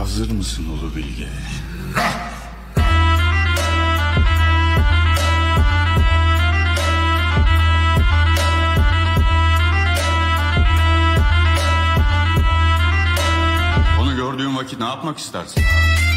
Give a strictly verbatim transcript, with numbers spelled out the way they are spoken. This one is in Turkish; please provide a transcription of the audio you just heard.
Hazır mısın Ulu Bilge? Onu gördüğün vakit ne yapmak istersin?